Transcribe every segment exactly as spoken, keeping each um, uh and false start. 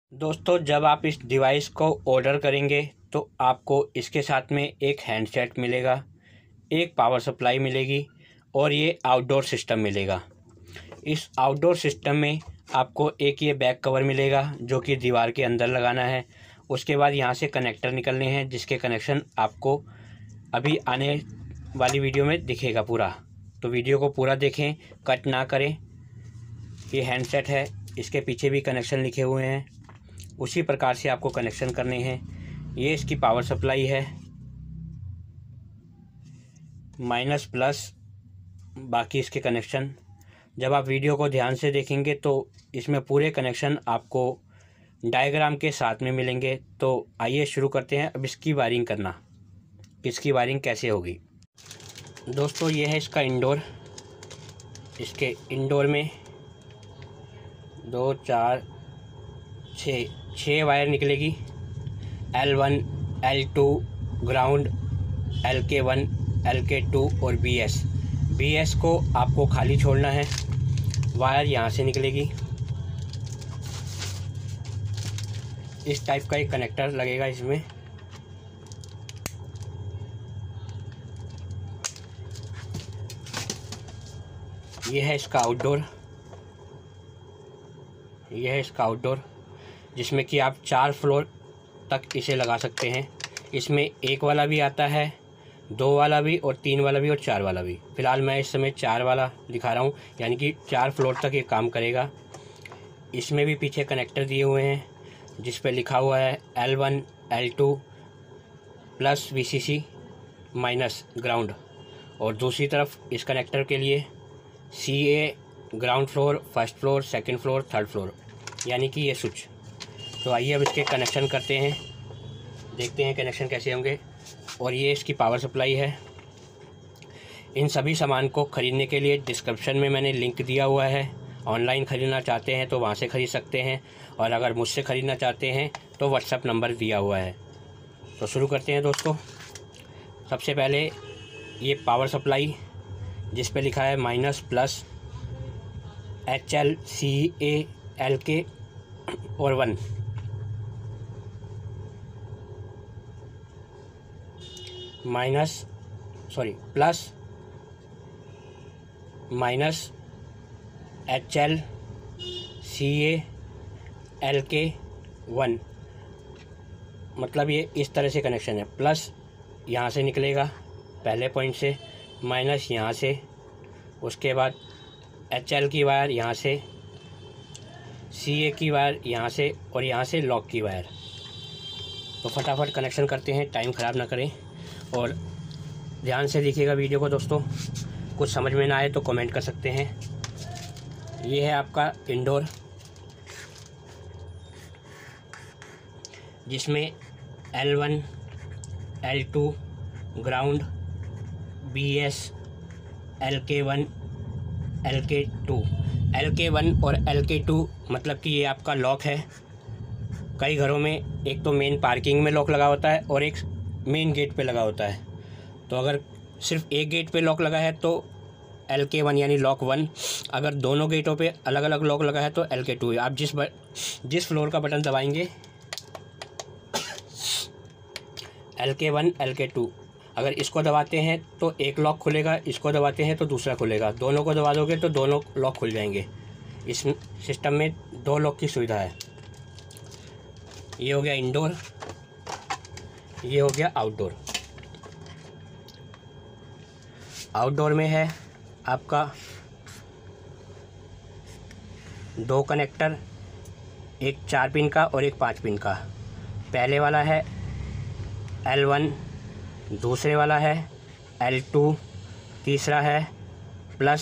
दोस्तों, जब आप इस डिवाइस को ऑर्डर करेंगे तो आपको इसके साथ में एक हैंडसेट मिलेगा, एक पावर सप्लाई मिलेगी और ये आउटडोर सिस्टम मिलेगा। इस आउटडोर सिस्टम में आपको एक ये बैक कवर मिलेगा जो कि दीवार के अंदर लगाना है। उसके बाद यहाँ से कनेक्टर निकलने हैं जिसके कनेक्शन आपको अभी आने वाली वीडियो में दिखेगा पूरा। तो वीडियो को पूरा देखें, कट ना करें। ये हैंडसेट है, इसके पीछे भी कनेक्शन लिखे हुए हैं, उसी प्रकार से आपको कनेक्शन करने हैं। ये इसकी पावर सप्लाई है, माइनस प्लस बाकी इसके कनेक्शन। जब आप वीडियो को ध्यान से देखेंगे तो इसमें पूरे कनेक्शन आपको डायग्राम के साथ में मिलेंगे। तो आइए शुरू करते हैं अब इसकी वायरिंग करना, इसकी वायरिंग कैसे होगी। दोस्तों, ये है इसका इंडोर। इसके इंडोर में दो चार छः छः वायर निकलेगी। L one, L two ground, L के वन, एल के टू और बी एस। बी एस को आपको खाली छोड़ना है। वायर यहाँ से निकलेगी, इस टाइप का एक कनेक्टर लगेगा इसमें। यह है इसका आउटडोर, यह है इसका आउटडोर जिसमें कि आप चार फ्लोर तक इसे लगा सकते हैं। इसमें एक वाला भी आता है, दो वाला भी और तीन वाला भी और चार वाला भी। फ़िलहाल मैं इस समय चार वाला दिखा रहा हूँ, यानी कि चार फ्लोर तक ये काम करेगा। इसमें भी पीछे कनेक्टर दिए हुए हैं जिस पे लिखा हुआ है L one, L two plus V C C minus ground. और दूसरी तरफ इस कनेक्टर के लिए C A ground floor, first floor, second floor, third floor, यानी कि ये स्विच। तो आइए अब इसके कनेक्शन करते हैं, देखते हैं कनेक्शन कैसे होंगे। और ये इसकी पावर सप्लाई है। इन सभी सामान को ख़रीदने के लिए डिस्क्रिप्शन में मैंने लिंक दिया हुआ है। ऑनलाइन ख़रीदना चाहते हैं तो वहाँ से ख़रीद सकते हैं, और अगर मुझसे ख़रीदना चाहते हैं तो व्हाट्सएप नंबर दिया हुआ है। तो शुरू करते हैं दोस्तों। सबसे पहले ये पावर सप्लाई जिस पे लिखा है minus plus H L C A L K और one. Minus sorry plus minus H L C A L के वन, मतलब ये इस तरह से कनेक्शन है। प्लस यहाँ से निकलेगा पहले पॉइंट से, माइनस यहाँ से, उसके बाद एच एल की वायर यहाँ से, सी ए की वायर यहाँ से और यहाँ से लॉक की वायर। तो फटाफट कनेक्शन करते हैं, टाइम ख़राब ना करें और ध्यान से देखिएगा वीडियो को दोस्तों। कुछ समझ में ना आए तो कमेंट कर सकते हैं। ये है आपका इंडोर जिसमें L one, L two ground, B S, L के वन, एल के टू। एल के वन और एल के टू मतलब कि ये आपका लॉक है। कई घरों में एक तो मेन पार्किंग में लॉक लगा होता है और एक मेन गेट पे लगा होता है। तो अगर सिर्फ एक गेट पे लॉक लगा है तो एल के वन यानी लॉक वन। अगर दोनों गेटों पे अलग अलग लॉक लगा है तो एल के टू। आप जिस जिस फ्लोर का बटन दबाएंगे एल के वन, एल के टू। अगर इसको दबाते हैं तो एक लॉक खुलेगा, इसको दबाते हैं तो दूसरा खुलेगा। दोनों को दबा दोगे तो दोनों लॉक खुल जाएंगे। इस सिस्टम में दो लॉक की सुविधा है। ये हो गया इंडोर, ये हो गया आउटडोर। आउटडोर में है आपका दो कनेक्टर, एक चार पिन का और एक पाँच पिन का। पहले वाला है एल वन, दूसरे वाला है एल टू, तीसरा है प्लस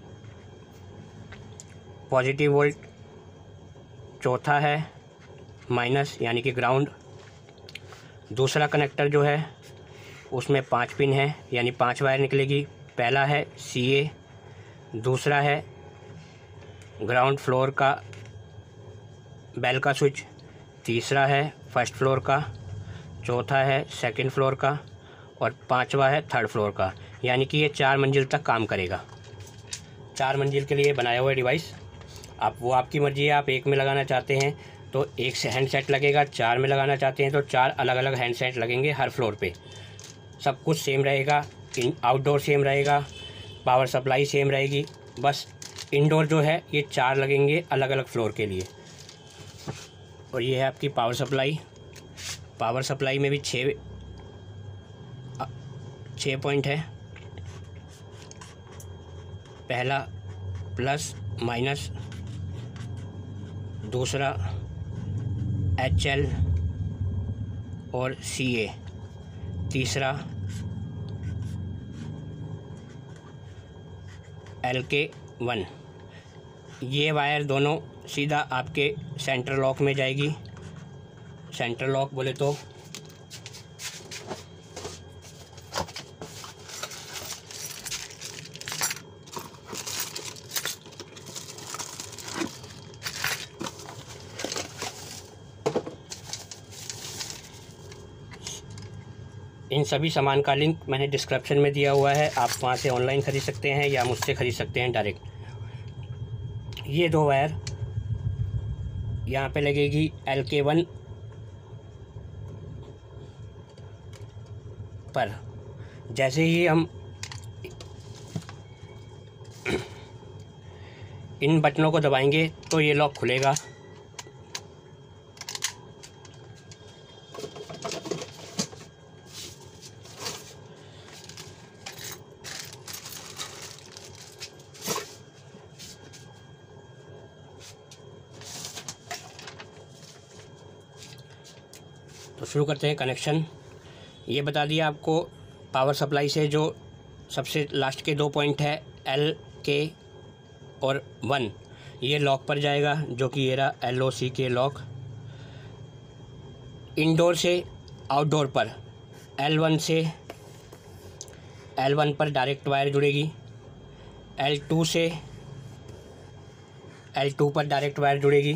पॉजिटिव वोल्ट, चौथा है माइनस यानी कि ग्राउंड। दूसरा कनेक्टर जो है उसमें पाँच पिन है यानी पांच वायर निकलेगी। पहला है सी ए, दूसरा है ग्राउंड फ्लोर का बेल का स्विच, तीसरा है फर्स्ट फ्लोर का, चौथा है सेकंड फ्लोर का और पांचवा है थर्ड फ्लोर का। यानी कि ये चार मंजिल तक काम करेगा। चार मंजिल के लिए बनाया हुआ डिवाइस। आप वो आपकी मर्ज़ी है, आप एक में लगाना चाहते हैं तो एक से हैंड सेट लगेगा। चार में लगाना चाहते हैं तो चार अलग अलग हैंड सेट लगेंगे हर फ्लोर पे। सब कुछ सेम रहेगा, इन आउटडोर सेम रहेगा, पावर सप्लाई सेम रहेगी। बस इंडोर जो है ये चार लगेंगे अलग अलग फ्लोर के लिए। और ये है आपकी पावर सप्लाई। पावर सप्लाई में भी छः छः पॉइंट है। पहला प्लस माइनस, दूसरा एच एल और सी ए, तीसरा एल के वन। ये वायर दोनों सीधा आपके सेंटर लॉक में जाएगी। सेंटर लॉक बोले तो इन सभी सामान का लिंक मैंने डिस्क्रिप्शन में दिया हुआ है। आप वहाँ से ऑनलाइन ख़रीद सकते हैं या मुझसे ख़रीद सकते हैं डायरेक्ट। ये दो वायर यहाँ पे लगेगी एल के वन पर। जैसे ही हम इन बटनों को दबाएंगे तो ये लॉक खुलेगा। तो शुरू करते हैं कनेक्शन। ये बता दिया आपको पावर सप्लाई से जो सबसे लास्ट के दो पॉइंट है एल के और वन, ये लॉक पर जाएगा जो कि ये रहा L O C K lock. Indoor से आउटडोर पर एल वन से एल वन पर डायरेक्ट वायर जुड़ेगी। एल टू से एल टू पर डायरेक्ट वायर जुड़ेगी।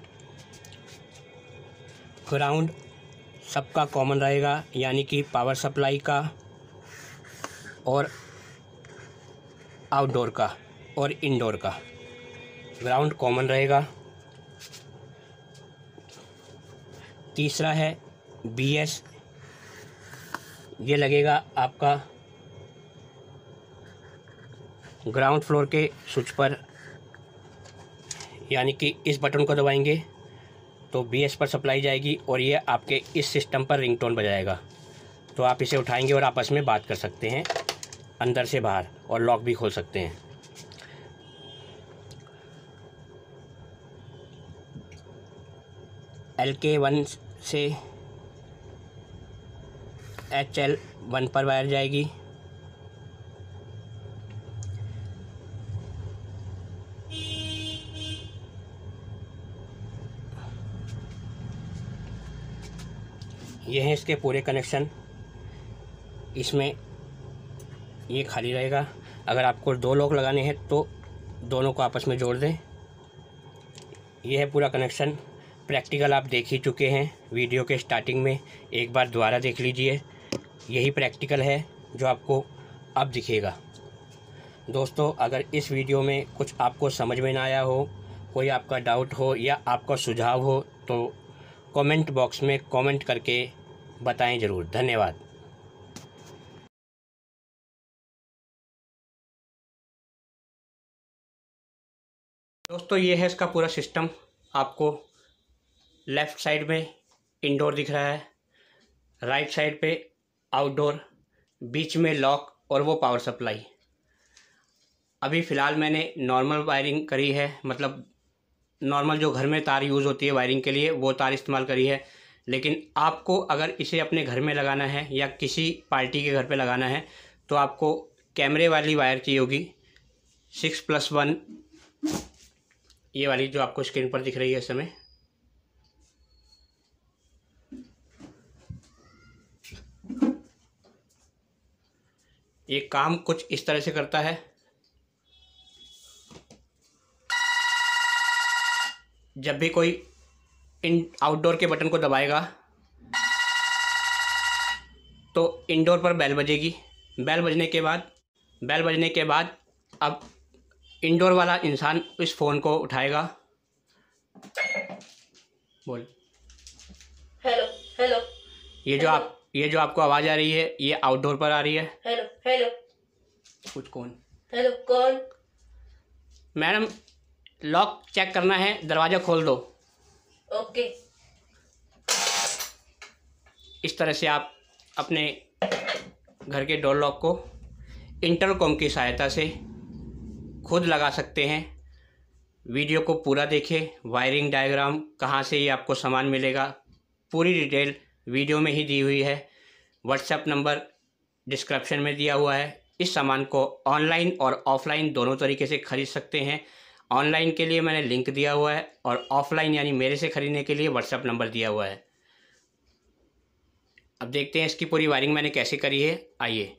ग्राउंड सबका कॉमन रहेगा, यानी कि पावर सप्लाई का और आउटडोर का और इंडोर का ग्राउंड कॉमन रहेगा। तीसरा है बी एस। ये लगेगा आपका ग्राउंड फ्लोर के स्विच पर, यानी कि इस बटन को दबाएंगे तो बी एस पर सप्लाई जाएगी और ये आपके इस सिस्टम पर रिंगटोन बजाएगा। तो आप इसे उठाएंगे और आपस में बात कर सकते हैं अंदर से बाहर, और लॉक भी खोल सकते हैं। एल के वन से एच एल वन पर वायर जाएगी। ये हैं इसके पूरे कनेक्शन। इसमें ये खाली रहेगा। अगर आपको दो लॉक लगाने हैं तो दोनों को आपस में जोड़ दें। ये है पूरा कनेक्शन। प्रैक्टिकल आप देख ही चुके हैं वीडियो के स्टार्टिंग में, एक बार दोबारा देख लीजिए। यही प्रैक्टिकल है जो आपको अब दिखेगा। दोस्तों, अगर इस वीडियो में कुछ आपको समझ में ना आया हो, कोई आपका डाउट हो या आपका सुझाव हो तो कमेंट बॉक्स में कमेंट करके बताएं ज़रूर। धन्यवाद। दोस्तों, ये है इसका पूरा सिस्टम। आपको लेफ़्ट साइड में इंडोर दिख रहा है, राइट साइड पे आउटडोर, बीच में लॉक और वो पावर सप्लाई। अभी फ़िलहाल मैंने नॉर्मल वायरिंग करी है, मतलब नॉर्मल जो घर में तार यूज़ होती है वायरिंग के लिए वो तार इस्तेमाल करी है। लेकिन आपको अगर इसे अपने घर में लगाना है या किसी पार्टी के घर पे लगाना है तो आपको कैमरे वाली वायर चाहिए होगी, सिक्स प्लस वन, ये वाली जो आपको स्क्रीन पर दिख रही है इस समय। ये काम कुछ इस तरह से करता है। जब भी कोई इन आउटडोर के बटन को दबाएगा तो इंडोर पर बेल बजेगी। बेल बजने के बाद बेल बजने के बाद अब इंडोर वाला इंसान इस फ़ोन को उठाएगा, बोल। Hello hello. ये जो आप ये जो आपको आवाज़ आ रही है ये आउटडोर पर आ रही है। Hello hello. कुछ कौन? हेलो कौन? मैडम लॉक चेक करना है, दरवाज़ा खोल दो। ओके। इस तरह से आप अपने घर के डोर लॉक को इंटरकॉम की सहायता से खुद लगा सकते हैं। वीडियो को पूरा देखें, वायरिंग डायग्राम कहाँ से ये आपको सामान मिलेगा, पूरी डिटेल वीडियो में ही दी हुई है। व्हाट्सएप नंबर डिस्क्रिप्शन में दिया हुआ है। इस सामान को ऑनलाइन और ऑफलाइन दोनों तरीके से खरीद सकते हैं। ऑनलाइन के लिए मैंने लिंक दिया हुआ है और ऑफलाइन यानी मेरे से ख़रीदने के लिए व्हाट्सएप नंबर दिया हुआ है। अब देखते हैं इसकी पूरी वायरिंग मैंने कैसे करी है। आइए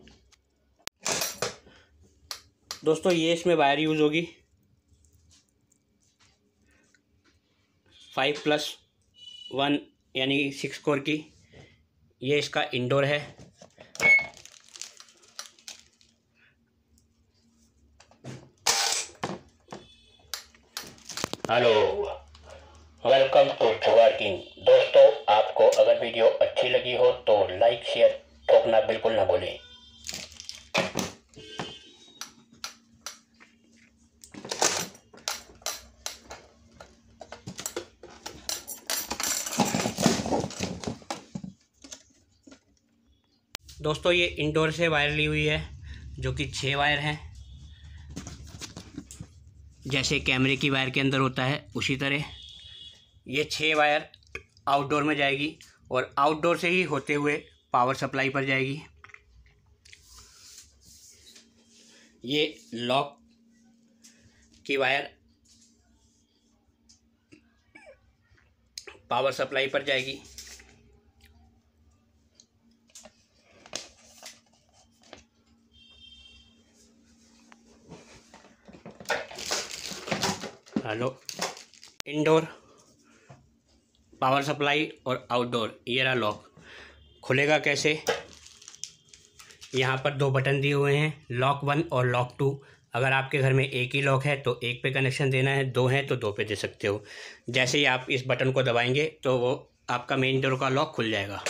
दोस्तों, ये इसमें वायर यूज़ होगी फाइव प्लस वन यानी सिक्स कोर की। ये इसका इंडोर है। Hello, welcome to working. दोस्तों, आपको अगर वीडियो अच्छी लगी हो तो लाइक शेयर ठोकना बिल्कुल ना भूलें। दोस्तों, ये इंडोर से वायर ली हुई है जो कि छः वायर हैं। जैसे कैमरे की वायर के अंदर होता है उसी तरह ये छः वायर आउटडोर में जाएगी और आउटडोर से ही होते हुए पावर सप्लाई पर जाएगी। ये लॉक की वायर पावर सप्लाई पर जाएगी। हेलो, इंडोर पावर सप्लाई और आउटडोर। ये रहा लॉक। खुलेगा कैसे? यहाँ पर दो बटन दिए हुए हैं, लॉक वन और लॉक टू। अगर आपके घर में एक ही लॉक है तो एक पे कनेक्शन देना है, दो हैं तो दो पे दे सकते हो। जैसे ही आप इस बटन को दबाएंगे तो वो आपका मेन डोर का लॉक खुल जाएगा।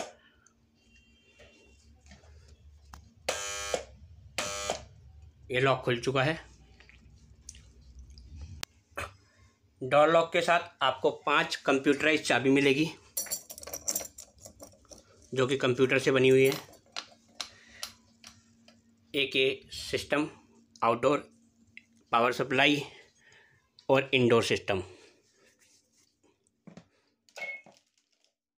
ये लॉक खुल चुका है। डोर लॉक के साथ आपको पांच कंप्यूटराइज चाबी मिलेगी जो कि कंप्यूटर से बनी हुई है। एक ये सिस्टम, आउटडोर, पावर सप्लाई और इंडोर सिस्टम।